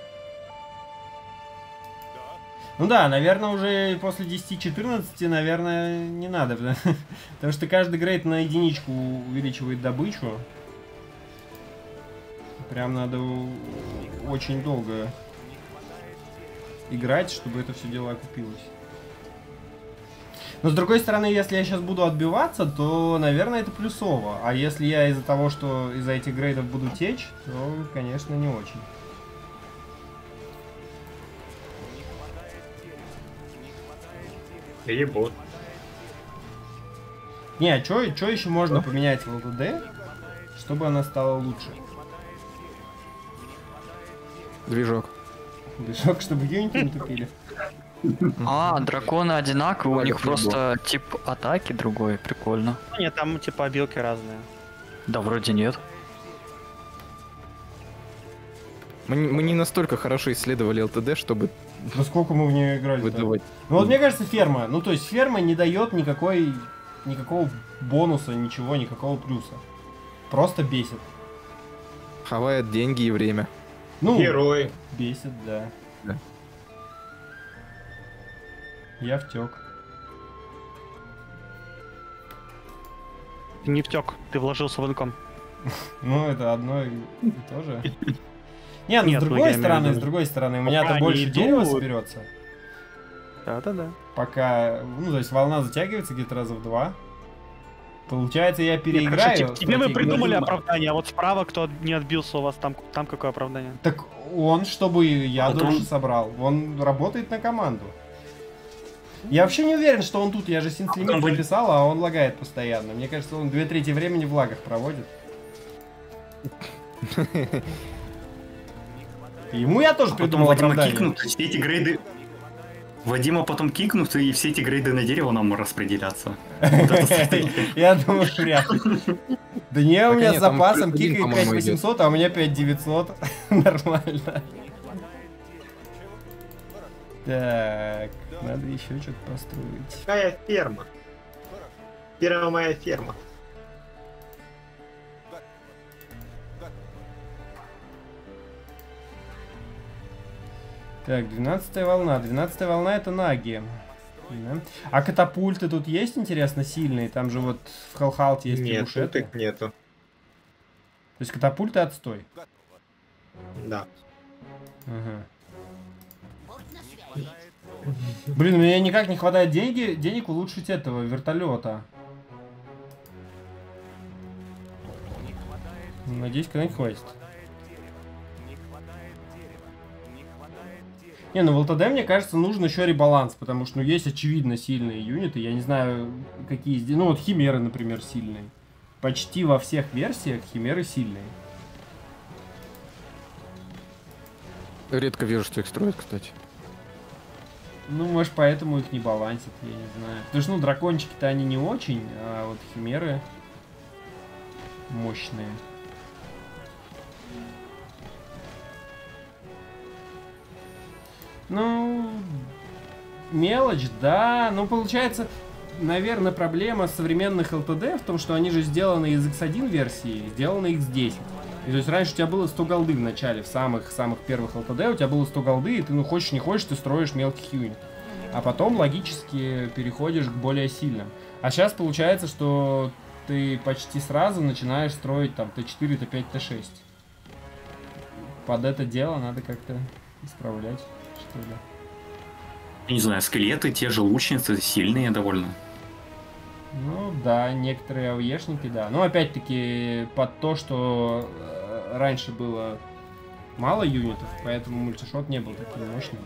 Ну да, наверное, уже после десяти-четырнадцати, наверное, не надо. Потому что каждый грейд на единичку увеличивает добычу. Прям надо очень долго играть, чтобы это все дело окупилось. Но с другой стороны, если я сейчас буду отбиваться, то, наверное, это плюсово. А если я из-за того, что из-за этих грейдов буду течь, то, конечно, не очень. Или бот. Не, а что еще можно поменять в ЛТД, чтобы она стала лучше? Движок. Движок, чтобы юнити не тупили. А, драконы одинаковые, у Ладно, них футбол. просто тип атаки другой, прикольно. Ну, нет, там типа обилки разные. Да вроде нет. Мы, не- мы не настолько хорошо исследовали ЛТД, чтобы Ну сколько мы в нее играли? выдавать. Ну вот мне кажется, ферма. Ну то есть ферма не дает никакой, никакого бонуса, ничего, никакого плюса. Просто бесит. Хавает деньги и время. Ну, Герой. бесит, да. Да. Я втек. Ты не втек, ты вложился в инком. Ну, это одно и и то же. Не, ну Нет, с ну, другой я имею в стороны, виду- с другой стороны, у меня-то Пока больше они дерева идут. соберется. Да-да-да. Пока, ну, то есть волна затягивается где-то раза в два. Получается, я Нет, переиграю. хорошо, тебе- тебе мы стратегию. придумали оправдание, а вот справа кто не отбился у вас, там, там какое оправдание? Так он, чтобы я Вот дольше он- собрал, он работает на команду. Я вообще не уверен, что он тут, я же синс-лимит Потом вы- написал, а он лагает постоянно. Мне кажется, он две трети времени в лагах проводит. Ему я тоже А потом придумал Вадима оправдание. кикнут, и все эти грейды... Вадима потом кикнут, и все эти грейды на дерево нам распределятся. Вот это стратегия. Я думаю, вряд ли. Да не, у Так меня нет, с там запасом плюс один, кикает по-моему, пять восемьсот, а у меня пять девятьсот. Нормально. Так, надо еще что-то построить. Какая ферма? Первая моя ферма. Так, двенадцатая волна. двенадцатая волна это наги. Да. А катапульты тут есть, интересно, сильные? Там же вот в Хелхалте есть Нет, тут лягушеты. их нету. То есть катапульты отстой. Да. Ага. Блин, у меня никак не хватает деньги, денег улучшить этого вертолета. Надеюсь, когда-нибудь хватит. Не, ну в ЛТД, мне кажется, нужен еще ребаланс, потому что, ну, есть очевидно сильные юниты, я не знаю, какие здесь, ну, вот химеры, например, сильные. Почти во всех версиях химеры сильные. Редко вижу, что их строят, кстати. Ну, может, поэтому их не балансят, я не знаю. Потому что, ну, дракончики-то они не очень, а вот химеры мощные. Ну, мелочь, да. Ну, получается, наверное, проблема современных эл тэ дэ в том, что они же сделаны из икс один версии, сделаны икс десять. И то есть раньше у тебя было сто голды в начале, в самых-самых первых эл тэ дэ у тебя было сто голды, и ты, ну, хочешь не хочешь, ты строишь мелких юнитов. А потом логически переходишь к более сильным. А сейчас получается, что ты почти сразу начинаешь строить там тэ четыре, тэ пять, тэ шесть. Под это дело надо как-то исправлять, что ли. Не знаю, скелеты, те же лучницы, сильные довольно. Ну да, некоторые АОЕшники, да. Но опять-таки под то, что э, раньше было мало юнитов, поэтому мультишот не был таким мощным.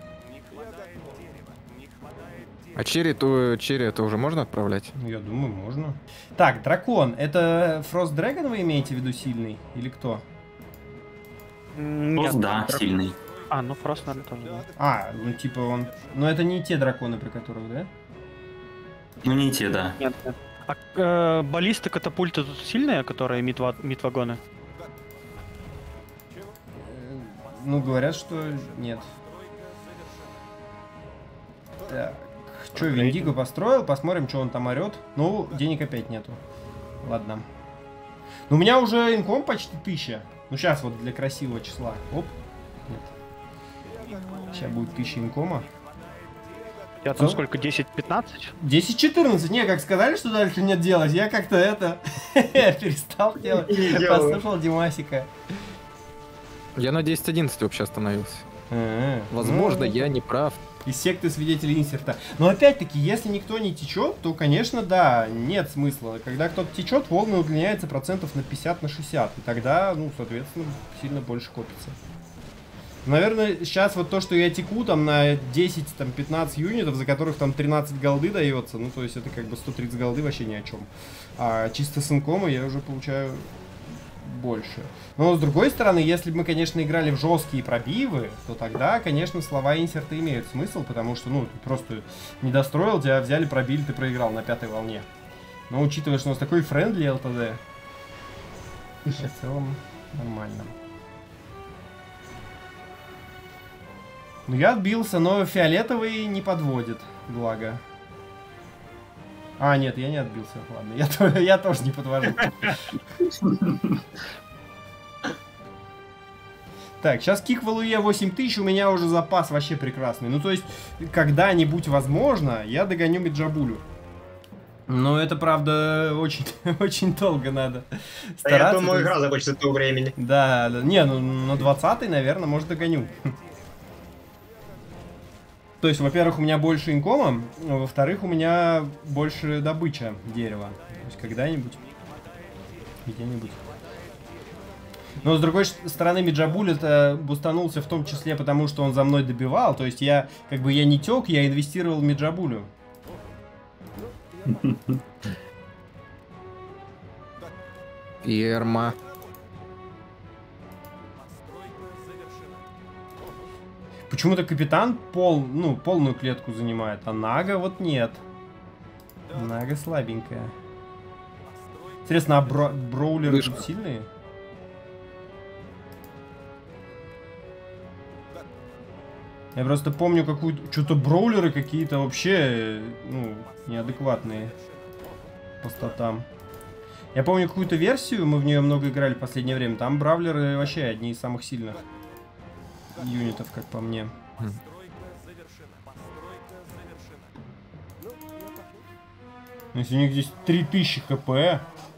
А черри, то черри это уже можно отправлять? Ну, я думаю, можно. Так, дракон. Это Frost Dragon вы имеете в виду сильный? Или кто? Просто да, драк- сильный. А, ну просто, наверное, тоже, да. А, ну типа он... Но это не те драконы, про которых, да? Ну не те, да. Нет, нет. А э, баллисты, катапульты тут сильные, которые мид-ва- мид-вагоны? Э, Ну, говорят, что нет. Так. Че, Виндиго построил? Посмотрим, что он там орет. Ну, денег опять нету. Ладно. Ну, у меня уже инком почти тысяча. Ну, сейчас вот для красивого числа. Оп. Нет. Сейчас будет тысяча инкома. Я там Всё? сколько, десять-пятнадцать? десять четырнадцать. Не, как сказали, что дальше нет делать, я как-то это перестал делать. Не делаю. Послушал Димасика. Я на десять одиннадцать вообще остановился. А, Возможно, ну, я не прав. Из секты свидетелей инсерта. Но опять-таки, если никто не течет, то, конечно, да, нет смысла. Когда кто-то течет, волна удлиняется процентов на пятьдесят, на шестьдесят. И тогда, ну, соответственно, сильно больше копится. Наверное, сейчас вот то, что я теку там на десять-пятнадцать юнитов, за которых там тринадцать голды дается, ну, то есть это как бы сто тридцать голды вообще ни о чем. А чисто с инкома я уже получаю больше. Но с другой стороны, если бы мы, конечно, играли в жесткие пробивы, то тогда, конечно, слова инсерта имеют смысл, потому что, ну, ты просто не достроил, тебя взяли, пробили, ты проиграл на пятой волне. Но учитывая, что у нас такой френдли эл тэ дэ, в целом нормально. Ну, я отбился, но фиолетовый не подводит, благо. А, нет, я не отбился, ладно, я, то, я тоже не подвожу. Так, сейчас кик в ЛУЕ восемь тысяч, у меня уже запас вообще прекрасный. Ну, то есть, когда-нибудь, возможно, я догоню Меджабулю. Но это, правда, очень, очень долго надо стараться. А я думаю, игра закончится до времени. Да, да, не, ну на двадцатый, наверное, может, догоню. То есть, во-первых, у меня больше инкома, а во-вторых, у меня больше добыча дерева. То есть, когда-нибудь, где-нибудь. Но, с другой стороны, Меджабуль это бустанулся в том числе потому, что он за мной добивал. То есть, я, как бы, я не тек, я инвестировал в Меджабулю. Ферма. Почему-то капитан пол, ну, полную клетку занимает, а Нага вот нет. Нага слабенькая. Интересно, а бро броулеры тут сильные? Я просто помню какую-то... Что-то броулеры какие-то вообще, ну, неадекватные по статам. Я помню какую-то версию, мы в нее много играли в последнее время. Там бравлеры вообще одни из самых сильных юнитов, как по мне. Хм. Если у них здесь три тысячи хп.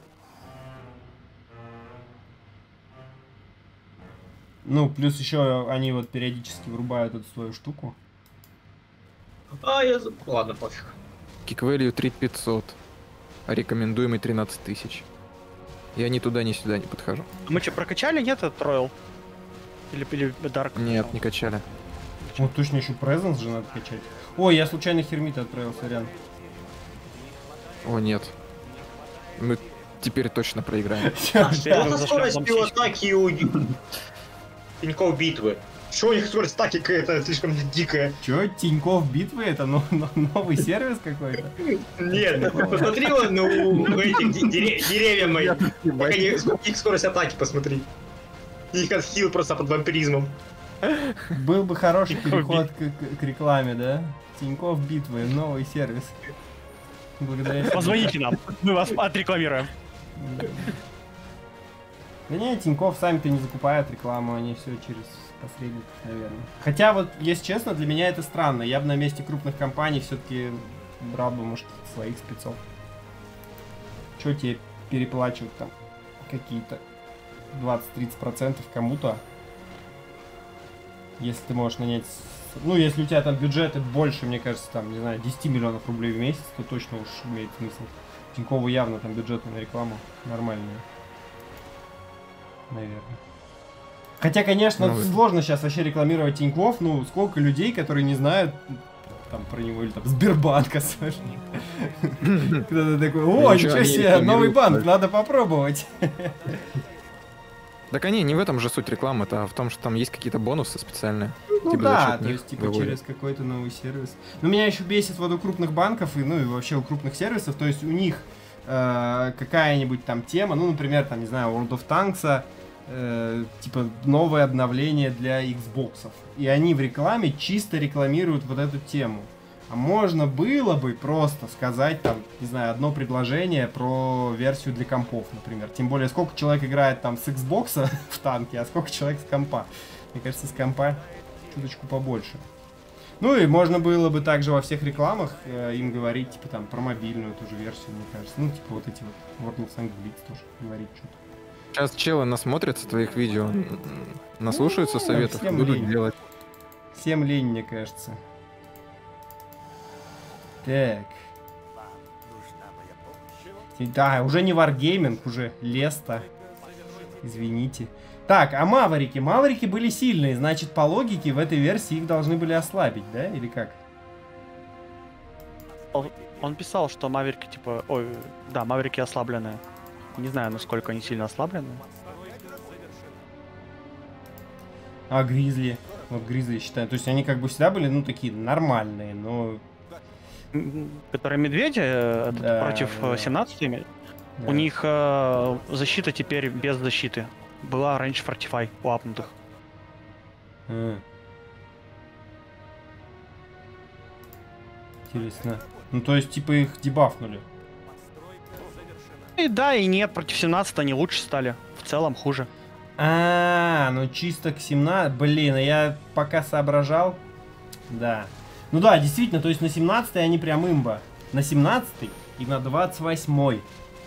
Ну, плюс еще они вот периодически врубают эту свою штуку. А, я... за- Ладно, пофиг. Кик-вэлью три тысячи пятьсот. А рекомендуемый тринадцать тысяч. Я ни туда, ни сюда не подхожу. Мы что, прокачали, нет, этот Ройл? Или, или Дарк? Нет, не качали. Вот точно еще Presence же надо качать. Ой, я случайно Хермита отправил, сорян. О, нет. Мы теперь точно проиграем. А что за скорость атаки у Тинькофф битвы? Что у них скорость атаки какая-то слишком дикая? Че, Тинькофф битвы? Это но- но- новый сервис какой-то? Нет, посмотри вон, ну, у этих де- дере- деревья мои. Как они- сколько их скорость атаки, посмотри. Их отхил просто под вампиризмом. Был бы хороший переход к, к- к рекламе, да? Тинькофф битвы, новый сервис. Благодаря... Позвоните нам, мы вас отрекламируем. Да не, Тинькофф сами-то не закупают рекламу, они все через посредников, наверное. Хотя вот, если честно, для меня это странно. Я бы на месте крупных компаний все-таки брал бы, может, своих спецов. Че тебе переплачивать там какие-то двадцать-тридцать процентов кому-то? Если ты можешь нанять... Ну, если у тебя там бюджеты больше, мне кажется, там, не знаю, десять миллионов рублей в месяц, то точно уж имеет смысл. Тинькову явно там бюджеты на рекламу нормальные. Наверное. Хотя, конечно, ну, сложно сейчас вообще рекламировать Тинькофф. Ну, сколько людей, которые не знают там про него, или там Сбербанк особенно. Кто-то такой, о, ничего себе, новый банк, надо попробовать. Так они, не в этом же суть рекламы, это а в том, что там есть какие-то бонусы специальные. Ну типа да, то есть типа через какой-то новый сервис. Но меня еще бесит вот у крупных банков и ну и вообще у крупных сервисов, то есть у них э, какая-нибудь там тема, ну, например, там, не знаю, World of Tanks, э, типа новое обновление для Xbox'ов. И они в рекламе чисто рекламируют вот эту тему. А можно было бы просто сказать там, не знаю, одно предложение про версию для компов, например. Тем более, сколько человек играет там с Xbox в танке, а сколько человек с компа. Мне кажется, с компа чуточку побольше. Ну и можно было бы также во всех рекламах э, им говорить, типа там, про мобильную тоже версию, мне кажется. Ну, типа вот эти вот World of Tanks Blitz тоже говорить что-то. Сейчас челы насмотрятся твоих видео, наслушаются ну, советов и будут лень. делать. Всем лень, мне кажется. Так. Да, уже не Wargaming, уже Леста. Извините. Так, а Маврики? Маврики были сильные, значит, по логике в этой версии их должны были ослабить, да? Или как? Он писал, что Маверики, типа... Ой, да, Маверики ослабленные. Не знаю, насколько они сильно ослабленные. А Гризли? Вот Гризли считаю. То есть они как бы всегда были, ну, такие нормальные, но... Которые медведи да, против да. семнадцати, Да. у них э, защита теперь без защиты. Была раньше фортифай у апнутых. А. Интересно. Ну, то есть, типа, их дебафнули. И да, и нет, против семнадцати они лучше стали. В целом хуже. А, ну чисто к семнадцати. Блин, а я пока соображал. Да. Ну да, действительно, то есть на семнадцатой они прям имба. На семнадцатой и на двадцать восьмой.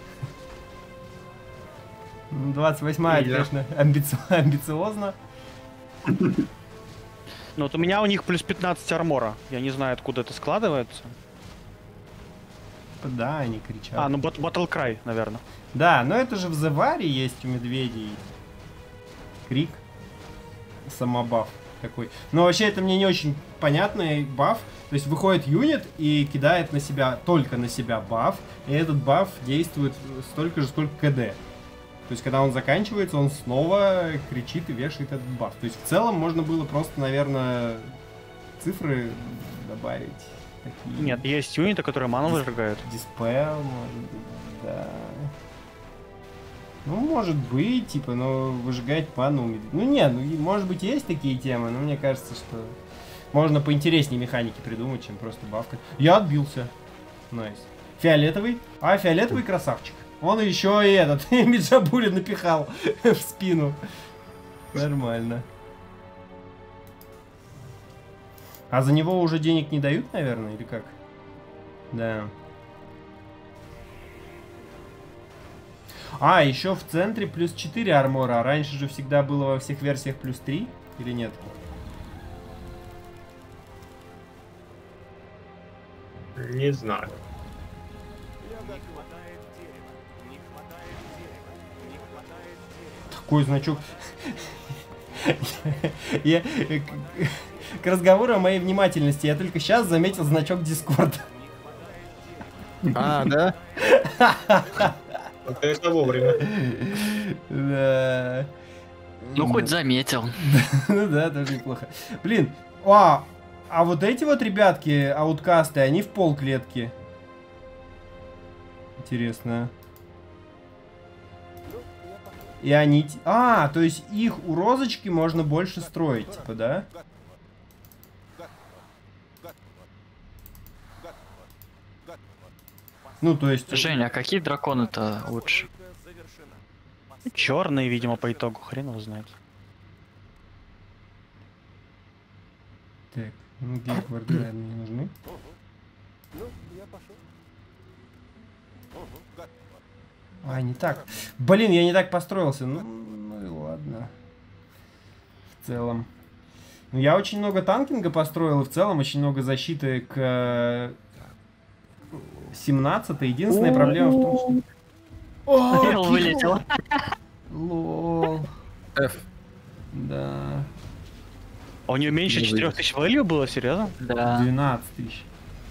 двадцать восьмая, конечно, амбици... амбициозно. Ну вот у меня у них плюс пятнадцать армора. Я не знаю, откуда это складывается. Да, они кричат. А, ну Battle Cry, наверное. Да, но это же в The War есть у медведей. Крик. Самобаф такой. Но вообще это мне не очень понятный баф. То есть выходит юнит и кидает на себя, только на себя баф. И этот баф действует столько же, сколько КД. То есть когда он заканчивается, он снова кричит и вешает этот баф. То есть в целом можно было просто, наверное, цифры добавить. Такие. Нет, есть юниты, которые ману выжигают. Диспел, может быть, да. Ну, может быть, типа, но выжигать ману... Ну, нет, ну, может быть, есть такие темы, но мне кажется, что можно поинтереснее механики придумать, чем просто бафка. Я отбился. Найс. Фиолетовый? А, фиолетовый красавчик. Он еще и этот, Миджабули напихал в спину. Нормально. А за него уже денег не дают, наверное, или как? Да. А, еще в центре плюс четыре армора. А раньше же всегда было во всех версиях плюс три, или нет? Не знаю. Такой значок. Я... К разговору о моей внимательности я только сейчас заметил значок Дискорда. А, да? Это вовремя. Да. Ну, хоть заметил. Ну да, тоже неплохо. Блин, а, а вот эти вот ребятки, ауткасты, они в пол клетки. Интересно. И они... А, то есть их у розочки можно больше строить, типа, да? Ну, то есть... Женя, а какие драконы-то лучше? Черные, видимо, по итогу, хрен его знает. Так, ну гейкварды, наверное, не нужны. А, не так. Блин, я не так построился. Ну, ну и ладно. В целом. Ну, я очень много танкинга построил, и в целом очень много защиты к семнадцатой. Единственная проблема в том, что... Ел вылетел. Лол. F. Да. А у нее меньше Не четырёх тысяч value было, серьезно? Да. двенадцать тысяч.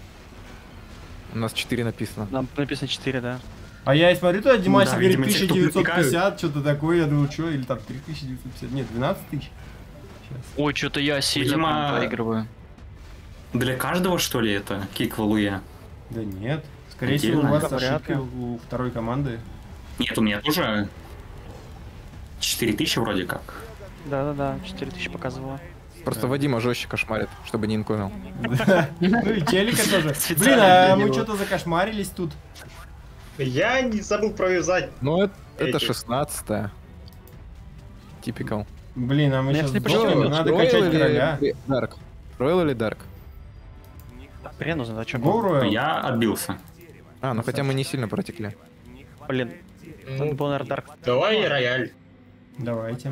У нас четыре написано. Там написано четыре, да. А я и смотрю, туда Димасик Да, говорит видимо, те, тысяча кто девятьсот пятьдесят, привлекают. что-то такое. Я думаю, что? Или там три тысячи девятьсот пятьдесят. Нет, двенадцать тысяч. Сейчас. Ой, что-то я сильно Видимо, прям проигрываю. Для каждого, что ли, это? Кик валуя? Да нет. Скорее всего, у Отдельно? вас Вряд ошибки ли. у второй команды. Нет, у меня тоже четыре тысячи вроде как. Да-да-да, четыре тысячи показывало. Просто Вадима жестче кошмарит, чтобы не инкомил. Да. Ну и телека тоже. Блин, Специально а для мы него. что-то закошмарились тут. Я не забыл провязать. Ну, это, это Эти. шестнадцатая. Типикал. Блин, а мы Я сейчас если сдохнем, почему? надо качать короля. Дарк? Ройл или Дарк? Хрен узнает, о чем. Go Royal. Я отбился. А, ну хотя мы не сильно протекли. Блин, надо Ну, было, наверное, Дарк. давай рояль. Давайте.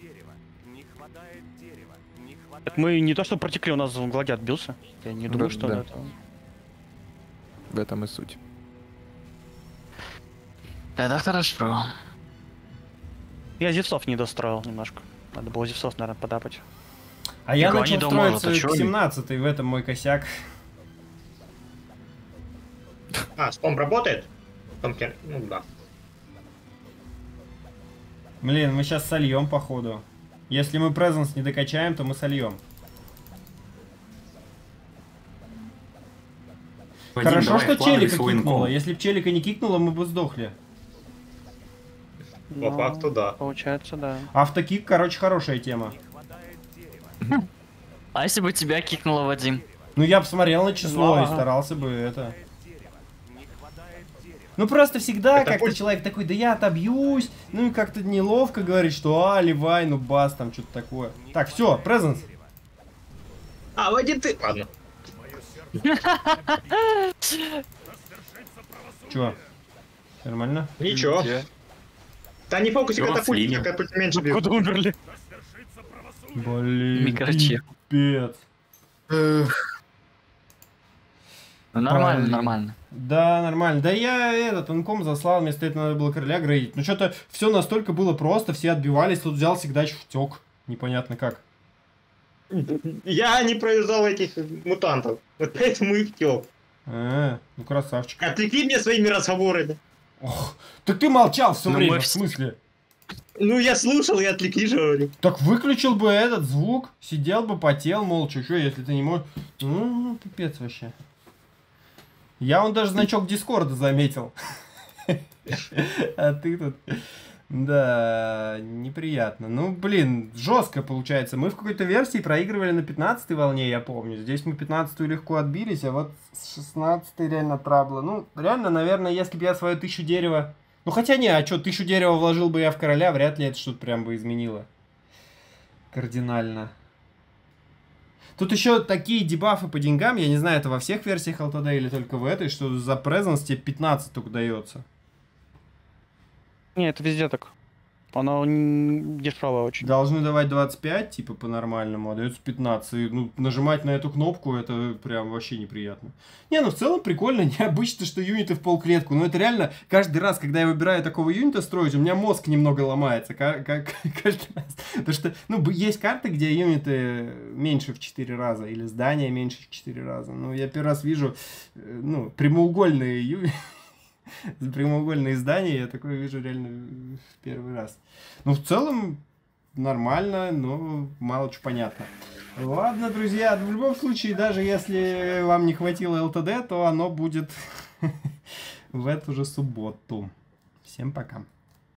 Так мы не то что протекли, у нас Глади отбился. Я не думаю, Да, что да. это... В этом и суть. Это хорошо. Я Зевсов не достроил немножко. Надо было Зевсов, наверное, подапать. А я Фига, начал они дома, строиться это к чё ли? семнадцатой, в этом мой косяк. А, спом работает? Компьютер. Ну да. Блин, мы сейчас сольем, походу. Если мы презенс не докачаем, то мы сольем. Вадим, Хорошо, давай, что вкладывай челика свой кикнуло. инком. Если бы челика не кикнуло, мы бы сдохли. По Ну, факту, да. Получается, да. Автокик, короче, хорошая тема. А если бы тебя кикнуло, Вадим? Ну, я бы смотрел на число Ну, и ага. старался бы это... Ну, просто всегда Это как-то пусть- человек такой, да я отобьюсь. Ну, и как-то неловко говорит, что а, Ливай, ну, бас, там, что-то такое. Так, все, презенс. А, Вадим, ты... Ладно. Че? Нормально? Ничего. Да не фокусе Чё, катапульт, слили? я катапульт меньше бил. Откуда умерли? Блин, Микрочип. пипец. Ну нормально, Блин. нормально. Да, нормально. Да я этот инком заслал, вместо этого надо было короля грейдить. Ну что-то все настолько было просто, все отбивались, тут взял всегда втек. Непонятно как. Я не провязал этих мутантов. Вот поэтому и втек. А, ну красавчик. Отвлекли меня своими разговорами. Ох, так ты молчал все Ну, время, мы в вс- смысле? Ну, я слушал и отвлекли же, говорю. Так выключил бы этот звук, сидел бы, потел молча. Что, если ты не можешь... Ну, пипец вообще. Я вон даже значок Дискорда заметил. А ты тут... Да, неприятно. Ну, блин, жестко получается. Мы в какой-то версии проигрывали на пятнадцатой волне, я помню. Здесь мы пятнадцатую легко отбились, а вот с шестнадцатой реально трабла. Ну, реально, наверное, если бы я свою тысячу дерева... Ну, хотя не, а что, тысячу дерева вложил бы я в короля, вряд ли это что-то прям бы изменило. Кардинально. Тут еще такие дебафы по деньгам, я не знаю, это во всех версиях эл ти ди или только в этой, что за презенс тебе пятнадцать только дается. Не, это везде так. Оно н- дешевое очень. Должны давать двадцать пять, типа, по-нормальному, а дается пятнадцать. И, ну, нажимать на эту кнопку, это прям вообще неприятно. Не, ну, в целом прикольно, необычно, что юниты в полклетку. Но это реально, каждый раз, когда я выбираю такого юнита строить, у меня мозг немного ломается. Как, как, каждый раз. Потому что, ну, б- есть карты, где юниты меньше в четыре раза, или здания меньше в четыре раза. Ну, я первый раз вижу, э, ну, прямоугольные юниты. Прямоугольные здания, я такое вижу реально в первый раз. Ну, в целом, нормально, но мало чего понятно. Ладно, друзья, в любом случае, даже если вам не хватило эл ти ди, то оно будет в эту же субботу. Всем пока.